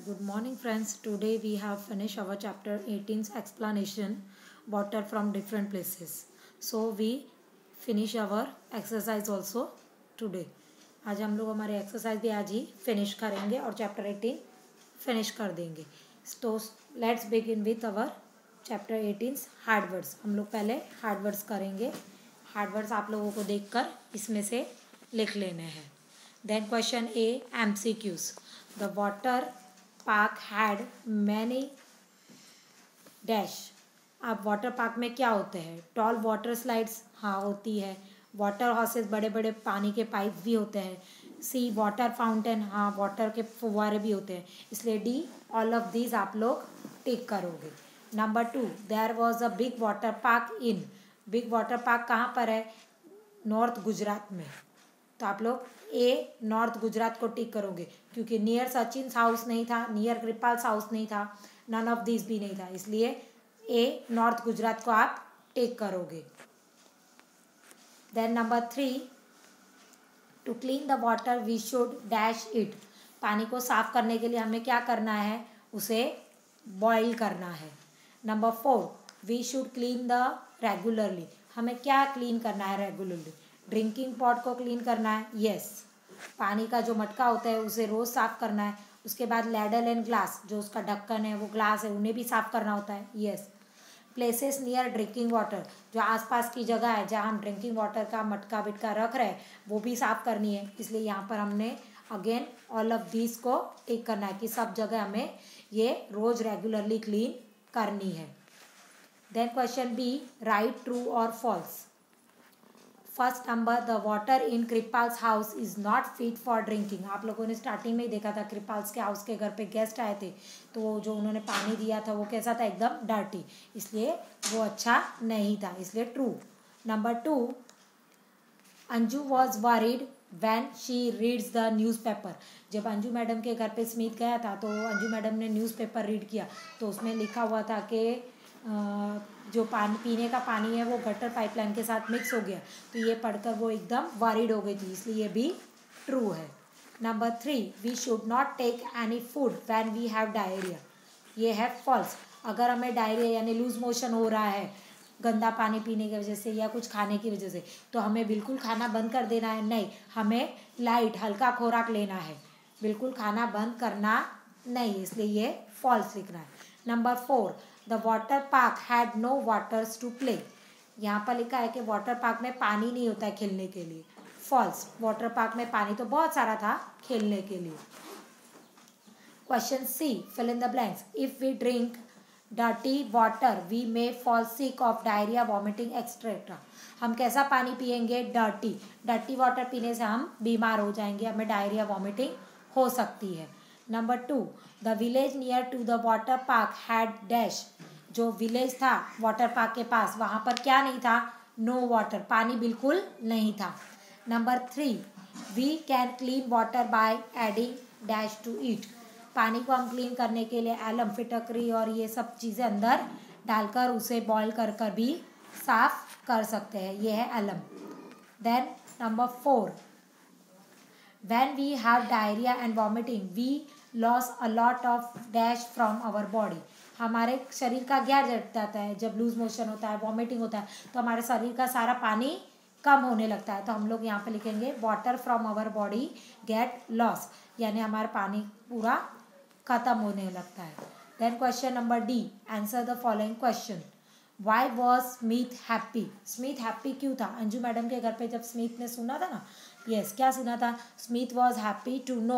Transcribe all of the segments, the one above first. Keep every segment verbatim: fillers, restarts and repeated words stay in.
Good morning, friends. Today we have finished our chapter eighteen's explanation, water from different places. So we finish our exercise also today. आज हम लोग हमारे exercise भी आज ही finish करेंगे और चैप्टर एटीन फिनिश कर देंगे. तो let's begin with our chapter eighteen hard words. हम लोग पहले हार्ड वर्ड्स करेंगे. हार्ड वर्ड्स आप लोगों को देखकर इसमें से लिख लेने हैं. Then question A M C Qs. The water park had many dash. अब वाटर पार्क में क्या होते हैं? टॉल वाटर स्लाइड्स, हाँ होती है. वाटर हॉर्सेस, बड़े बड़े पानी के पाइप भी होते हैं. सी वाटर फाउंटेन, हाँ वाटर के फुव्वारे भी होते हैं. इसलिए डी ऑल ऑफ दीज आप लोग टिक करोगे. Number two, there was a big water park in. Big water park कहाँ पर है? नॉर्थ गुजरात में. तो आप लोग ए नॉर्थ गुजरात को टिक करोगे क्योंकि नियर सचिन हाउस नहीं था, नियर कृपाल हाउस नहीं था, नन ऑफ दिस भी नहीं था. इसलिए ए नॉर्थ गुजरात को आप टिक करोगे. Then number three, to clean the water we should dash it. पानी को साफ करने के लिए हमें क्या करना है? उसे बॉईल करना है. Number four, we should clean the regularly. हमें क्या क्लीन करना है रेगुलरली? ड्रिंकिंग पॉट को क्लीन करना है. Yes yes. पानी का जो मटका होता है उसे रोज़ साफ़ करना है. उसके बाद लैडल एंड ग्लास, जो उसका ढक्कन है वो ग्लास है, उन्हें भी साफ़ करना होता है. Yes. Places near drinking water, जो आसपास की जगह है जहाँ हम ड्रिंकिंग वाटर का मटका बिटका रख रहे हैं वो भी साफ़ करनी है. इसलिए यहाँ पर हमने अगेन ऑल ऑफ दीज को टिक करना है कि सब जगह हमें ये रोज़ रेगुलरली क्लीन करनी है. Then question B, right true और false. First number, the water in Kripal's house is not fit for drinking. आप लोगों ने स्टार्टिंग में ही देखा था कृपाल्स के हाउस के घर पे गेस्ट आए थे तो वो जो उन्होंने पानी दिया था वो कैसा था? एकदम डर्टी. इसलिए वो अच्छा नहीं था, इसलिए true. Number two, Anju was worried when she reads the newspaper. जब अंजू मैडम के घर पे स्मिथ गया था तो अंजू मैडम ने न्यूज़पेपर रीड किया तो उसमें लिखा हुआ था कि जो पानी पीने का पानी है वो गटर पाइपलाइन के साथ मिक्स हो गया. तो ये पढ़कर वो एकदम वरीड हो गई थी, इसलिए ये भी ट्रू है. Number three, we should not take any food when we have diarrhoea. ये है फॉल्स. अगर हमें डायरिया यानी लूज मोशन हो रहा है गंदा पानी पीने की वजह से या कुछ खाने की वजह से तो हमें बिल्कुल खाना बंद कर देना है? नहीं, हमें लाइट हल्का खुराक लेना है. बिल्कुल खाना बंद करना नहीं, इसलिए ये फॉल्स लिखना है. Number four, the water park had no waters to play. यहाँ पर लिखा है कि वाटर पार्क में पानी नहीं होता है खेलने के लिए. फॉल्स. वाटर पार्क में पानी तो बहुत सारा था खेलने के लिए. Question C, fill in the blanks. If we drink dirty water we may fall sick of diarrhoea, vomiting etcetera. हम कैसा पानी पियेंगे? डर्टी. डर्टी वाटर पीने से हम बीमार हो जाएंगे, हमें डायरिया वॉमिटिंग हो सकती है. Number two, the village near to the water park had dash. जो विलेज था वाटर पार्क के पास वहाँ पर क्या नहीं था? नो वाटर, पानी बिल्कुल नहीं था. Number three, we can clean water by adding dash to it. पानी को हम क्लीन करने के लिए एलम, फिटकरी और ये सब चीज़ें अंदर डालकर उसे बॉईल कर कर भी साफ कर सकते हैं. ये है alum. Then number four, when we have diarrhea and vomiting we lose a lot of dash from our body. हमारे शरीर का क्या जाता है? जब लूज मोशन होता है, वॉमिटिंग होता है तो हमारे शरीर का सारा पानी कम होने लगता है. तो हम लोग यहाँ पे लिखेंगे water from our body get loss, यानी हमारा पानी पूरा खत्म होने लगता है. Then question number D, answer the following question. Why was Smith happy. Smith happy क्यों था? अंजू मैडम के घर पे जब स्मिथ ने सुना था ना, यस yes, क्या सुना था? Smith was happy to know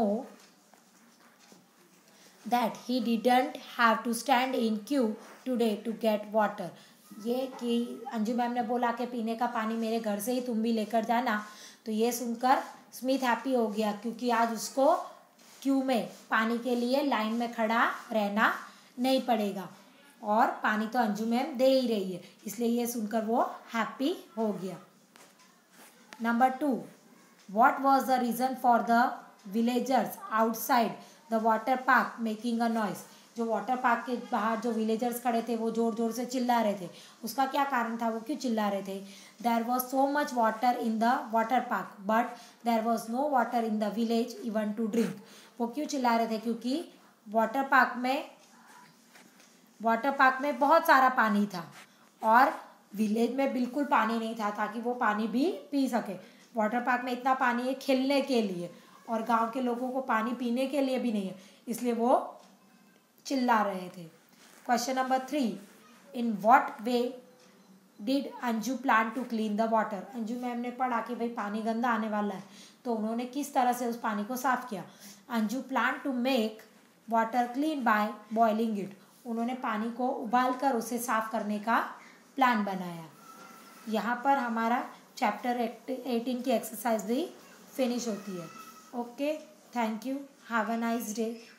that he didn't have to stand in queue today to get water. ये कि अंजू मैम ने बोला कि पीने का पानी मेरे घर से ही तुम भी लेकर जाना, तो ये सुनकर स्मिथ हैप्पी हो गया क्योंकि आज उसको क्यू में पानी के लिए लाइन में खड़ा रहना नहीं पड़ेगा और पानी तो अंजू मैम दे ही रही है, इसलिए ये सुनकर वो हैप्पी हो गया. Number two, what was the reason for the villagers outside the water park making a noise. जो वाटर पार्क के बाहर जो विलेजर्स खड़े थे वो जोर जोर से चिल्ला रहे थे, उसका क्या कारण था? वो क्यों चिल्ला रहे थे? There was so much water in the water park but there was no water in the village even to drink. वो क्यों चिल्ला रहे थे? क्योंकि वाटर पार्क में वाटर पार्क में बहुत सारा पानी था और विलेज में बिल्कुल पानी नहीं था ताकि वो पानी भी पी सके। वाटर पार्क में इतना पानी है खेलने के लिए और गांव के लोगों को पानी पीने के लिए भी नहीं है, इसलिए वो चिल्ला रहे थे। Question number three, in what way did Anju plan to clean the water. Anju ma'am ने पढ़ा कि भाई पानी गंदा आने वाला है, तो उन्होंने किस तरह से उस पानी को साफ किया। Anju plan to make water clean by boiling it. उन्होंने पानी को उबाल कर उसे साफ करने का प्लान बनाया। यहाँ पर हमारा चैप्टर एटीन की एक्सरसाइज भी फिनिश होती है। Okay, thank you, have a nice day.